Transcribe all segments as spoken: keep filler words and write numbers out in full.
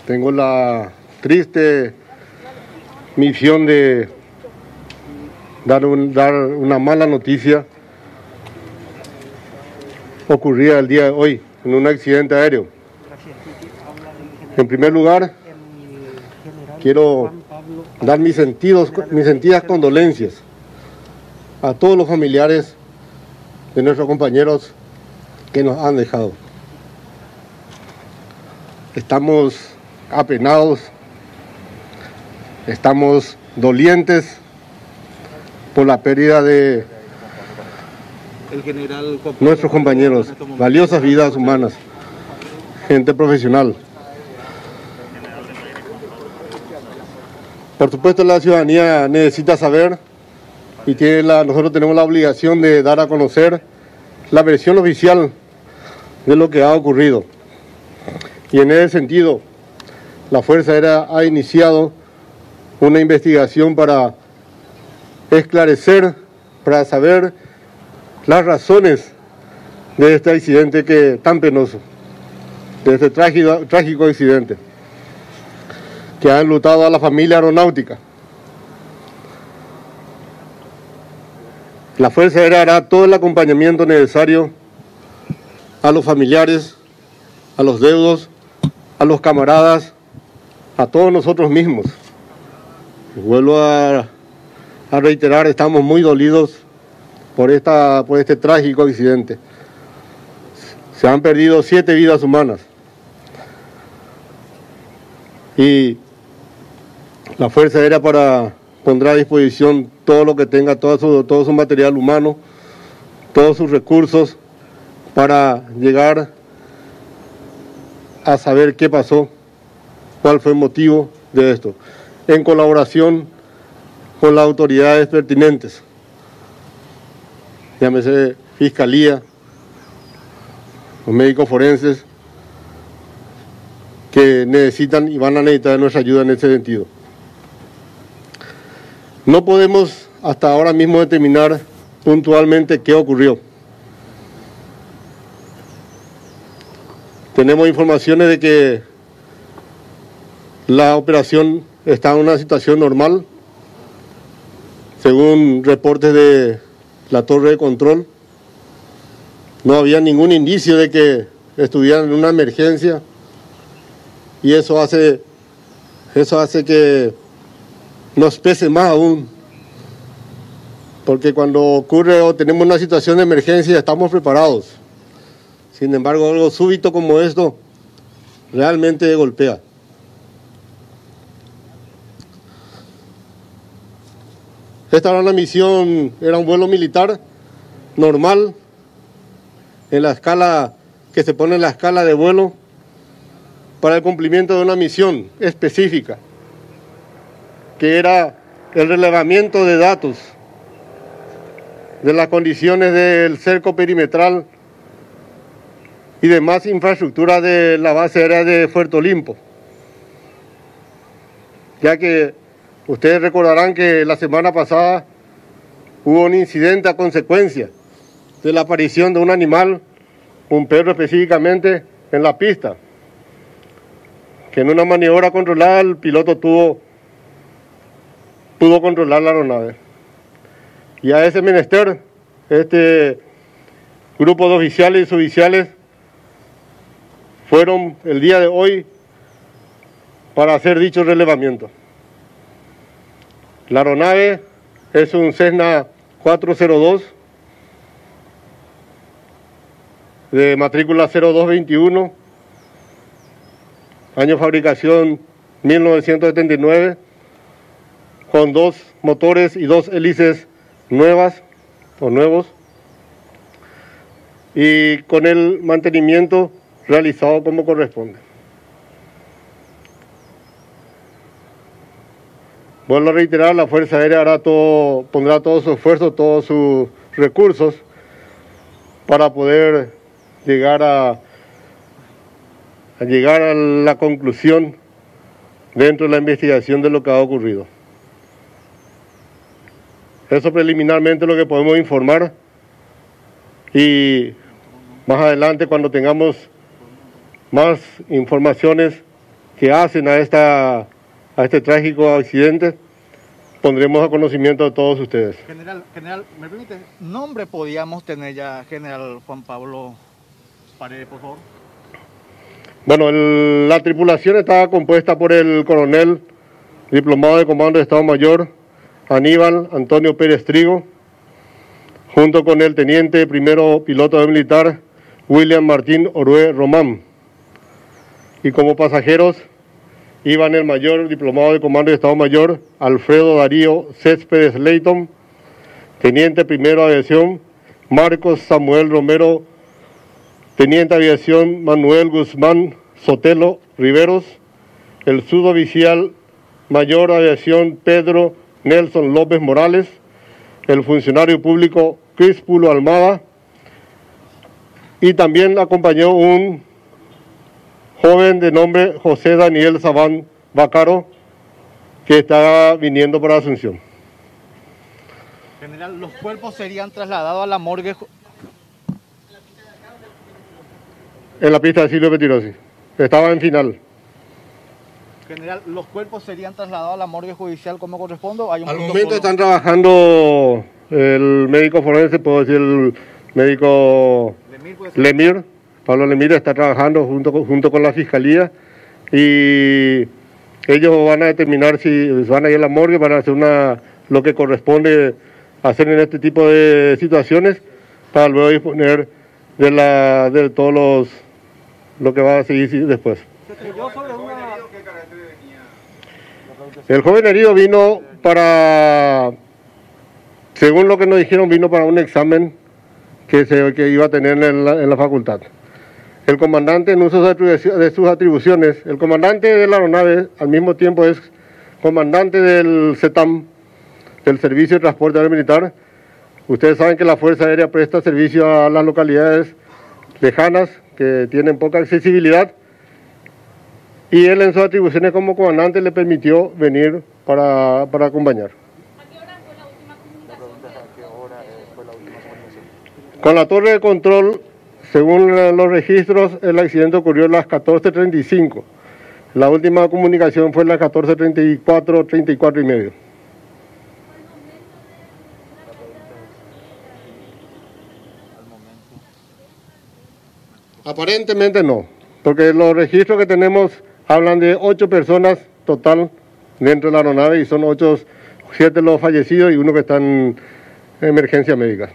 tengo la triste misión de dar, un, dar una mala noticia ocurrida el día de hoy en un accidente aéreo. En primer lugar, quiero dar mis, sentidos, mis sentidas condolencias a todos los familiares de nuestros compañeros que nos han dejado. Estamos apenados, estamos dolientes por la pérdida de el general nuestros compañeros, valiosas vidas humanas, gente profesional. Por supuesto, la ciudadanía necesita saber y tiene la, nosotros tenemos la obligación de dar a conocer la versión oficial de lo que ha ocurrido. Y en ese sentido, la Fuerza Aérea ha iniciado una investigación para esclarecer, para saber las razones de este accidente que tan penoso, de este trágico, trágico accidente que ha enlutado a la familia aeronáutica. La Fuerza Aérea hará todo el acompañamiento necesario a los familiares, a los deudos, a los camaradas, a todos nosotros mismos. Vuelvo a, a reiterar, estamos muy dolidos por, esta, por este trágico accidente. Se han perdido siete vidas humanas. Y la Fuerza Aérea para, pondrá a disposición todo lo que tenga, todo su, todo su material humano, todos sus recursos para llegar a saber qué pasó, cuál fue el motivo de esto, en colaboración con las autoridades pertinentes, llámese Fiscalía, los médicos forenses, que necesitan y van a necesitar nuestra ayuda en ese sentido. No podemos hasta ahora mismo determinar puntualmente qué ocurrió. Tenemos informaciones de que la operación está en una situación normal, según reportes de la torre de control. No había ningún indicio de que estuvieran en una emergencia y eso hace, eso hace que nos pese más aún, porque cuando ocurre o tenemos una situación de emergencia estamos preparados. Sin embargo, algo súbito como esto realmente golpea. Esta era una misión, era un vuelo militar normal, en la escala que se pone en la escala de vuelo para el cumplimiento de una misión específica, que era el relevamiento de datos de las condiciones del cerco perimetral y demás infraestructura de la base aérea de Puerto Olimpo. Ya que ustedes recordarán que la semana pasada hubo un incidente a consecuencia de la aparición de un animal, un perro específicamente, en la pista, que en una maniobra controlada el piloto tuvo, pudo controlar la aeronave. Y a ese menester, este grupo de oficiales y suboficiales fueron el día de hoy para hacer dicho relevamiento. La aeronave es un Cessna cuatrocientos dos de matrícula cero dos veintiuno, año de fabricación mil novecientos setenta y nueve, con dos motores y dos hélices nuevas o nuevos, y con el mantenimiento realizado como corresponde. Vuelvo a reiterar, la Fuerza Aérea hará todo, pondrá todo su esfuerzo, todos sus recursos para poder llegar a, a llegar a la conclusión dentro de la investigación de lo que ha ocurrido. Eso preliminarmente es lo que podemos informar, y más adelante, cuando tengamos más informaciones, que hacen a, esta, a este trágico accidente, pondremos a conocimiento de todos ustedes. General, general, ¿me permite? ¿Nombre podíamos tener ya, general Juan Pablo Paredes, por favor? Bueno, el, la tripulación estaba compuesta por el coronel diplomado de Comando de Estado Mayor, Aníbal Antonio Pérez Trigo, junto con el teniente primero piloto de militar, William Martín Orue Román. Y como pasajeros iban el mayor diplomado de Comando de Estado Mayor, Alfredo Darío Céspedes Leighton, teniente primero de aviación, Marcos Samuel Romero, teniente de aviación, Manuel Guzmán Sotelo Riveros, el suboficial mayor de aviación, Pedro Nelson López Morales, el funcionario público Crispulo Almada, y también acompañó un joven de nombre José Daniel Sabán Bacaro, que está viniendo para Asunción. General, ¿los cuerpos serían trasladados a la morgue? En la pista de Silvio Petirosi. Estaba en final. General, ¿los cuerpos serían trasladados a la morgue judicial como corresponde? ¿Hay un Al protocolo? momento están trabajando el médico forense, puedo decir el médico Lemir, puede ser. Lemir, Pablo Lemir está trabajando junto con, junto con la Fiscalía y ellos van a determinar si van a ir a la morgue para hacer una, lo que corresponde hacer en este tipo de situaciones para luego disponer de, la, de todos los, lo que va a seguir después. El joven herido vino para, según lo que nos dijeron, vino para un examen que, se, que iba a tener en la, en la facultad. El comandante, en uso de sus atribuciones, el comandante de la aeronave al mismo tiempo es comandante del CETAM, del Servicio de Transporte Aéreo Militar. Ustedes saben que la Fuerza Aérea presta servicio a las localidades lejanas que tienen poca accesibilidad, y él en sus atribuciones como comandante le permitió venir para, para acompañar. ¿A qué hora fue la última comunicación? Con la torre de control, según los registros, el accidente ocurrió a las catorce treinta y cinco. La última comunicación fue a las catorce treinta y cuatro, treinta y cuatro y medio. Aparentemente no, porque los registros que tenemos hablan de ocho personas total dentro de la aeronave y son ocho, siete los fallecidos y uno que está en emergencia médica.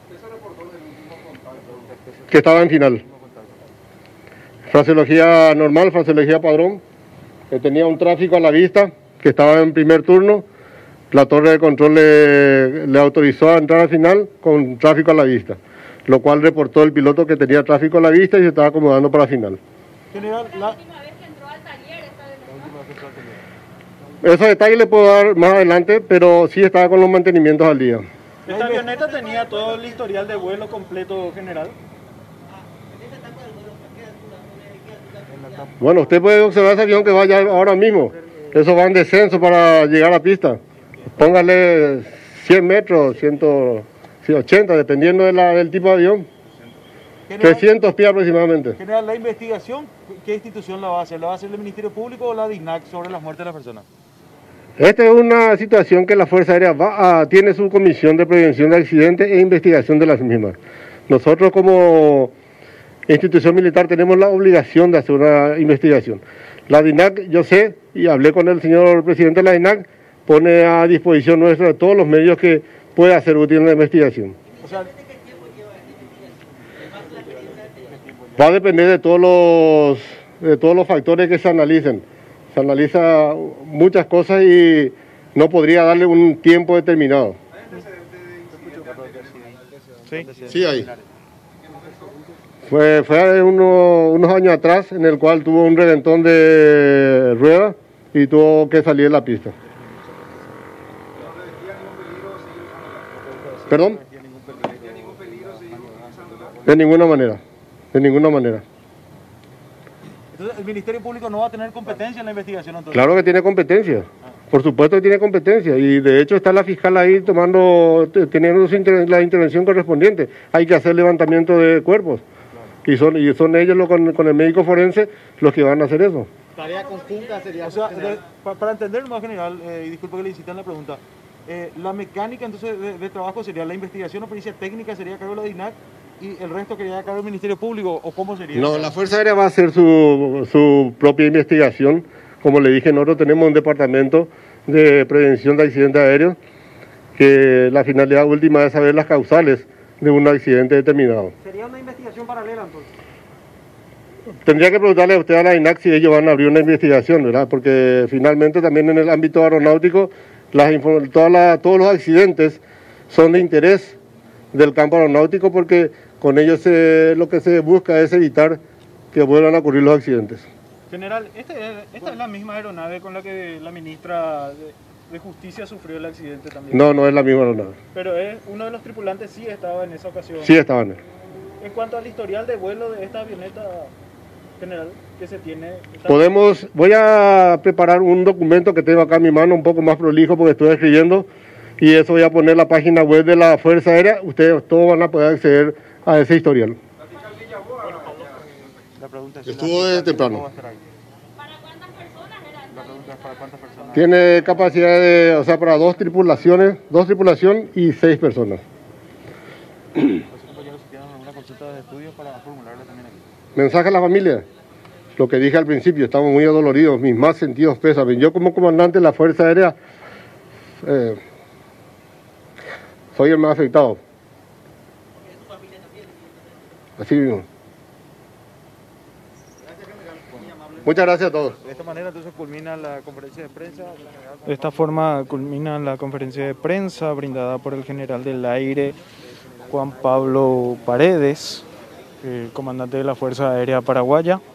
Que estaba en final. Fraseología normal, fraseología padrón, que tenía un tráfico a la vista, que estaba en primer turno. La torre de control le, le autorizó a entrar al final con tráfico a la vista, lo cual reportó el piloto que tenía tráfico a la vista y se estaba acomodando para final. General, la última vez que entró al taller, esta vez no. Esos detalles le puedo dar más adelante, pero sí estaba con los mantenimientos al día. ¿Esta avioneta tenía todo el historial de vuelo completo, general? Bueno, usted puede observar ese avión que vaya ahora mismo. Eso va en descenso para llegar a la pista. Póngale cien metros, ciento ochenta, dependiendo de la, del tipo de avión. General, trescientos pies aproximadamente. General, la investigación, ¿qué institución la va a hacer? ¿La va a hacer el Ministerio Público o la D I N A C sobre las muertes de las personas? Esta es una situación que la Fuerza Aérea va a, tiene su comisión de prevención de accidentes e investigación de las mismas. Nosotros como institución militar tenemos la obligación de hacer una investigación. La D I N A C, yo sé, y hablé con el señor presidente de la D I N A C, pone a disposición nuestra de todos los medios que pueda ser útil en la investigación. O sea, va a depender de todos los, de todos los factores que se analicen. Se analiza muchas cosas y no podría darle un tiempo determinado. sí. Sí, hay. Fue, fue uno, unos años atrás en el cual tuvo un reventón de rueda y tuvo que salir de la pista. ¿Perdón? De ninguna manera, de ninguna manera. Entonces, ¿el Ministerio Público no va a tener competencia en la investigación entonces? Claro que tiene competencia, por supuesto que tiene competencia y de hecho está la fiscal ahí tomando, teniendo su inter, la intervención correspondiente. Hay que hacer levantamiento de cuerpos y son, y son ellos los, con, con el médico forense los que van a hacer eso. Tarea conjunta sería... O sea, general. de- pa- para entender más general, eh, y disculpa que le insistan la pregunta, eh, la mecánica entonces de, de trabajo sería la investigación o pericia técnica sería a cargo de la DINAC y el resto quería a cargo del Ministerio Público, o cómo sería. No, la Fuerza Aérea va a hacer su, su propia investigación. Como le dije, nosotros tenemos un departamento de prevención de accidentes aéreos que la finalidad última es saber las causales de un accidente determinado. ¿Sería una investigación paralela entonces? Tendría que preguntarle a usted a la DINAC si ellos van a abrir una investigación, ¿verdad? Porque finalmente también en el ámbito aeronáutico las info- todas las- todos los accidentes son de interés del campo aeronáutico porque con ellos se- lo que se busca es evitar que vuelvan a ocurrir los accidentes. General, este es- esta es la misma aeronave con la que la ministra de, de Justicia sufrió el accidente también. No, no es la misma aeronave. Pero es, uno de los tripulantes sí estaba en esa ocasión. Sí estaban. en él. En cuanto al historial de vuelo de esta avioneta, general, que se tiene... esta- Podemos, voy a preparar un documento que tengo acá en mi mano, un poco más prolijo porque estoy escribiendo, y eso voy a poner en la página web de la Fuerza Aérea. Ustedes todos van a poder acceder a ese historial. La pregunta es si Estuvo la desde fiscal temprano. va a estar ahí. ¿Para cuántas personas era esta La pregunta es para cuántas personas. Tiene capacidad de, o sea, para dos tripulaciones, dos tripulación y seis personas. Entonces, compañeros, si tienen alguna consulta de estudio para formularla también aquí. Mensaje a la familia. Lo que dije al principio, estamos muy adoloridos, mis más sentidos pésames. Yo como comandante de la Fuerza Aérea eh, soy el más afectado. Así mismo. Muchas gracias a todos. De esta manera entonces culmina la conferencia de prensa. De esta forma culmina la conferencia de prensa brindada por el general del aire Juan Pablo Paredes, el comandante de la Fuerza Aérea Paraguaya.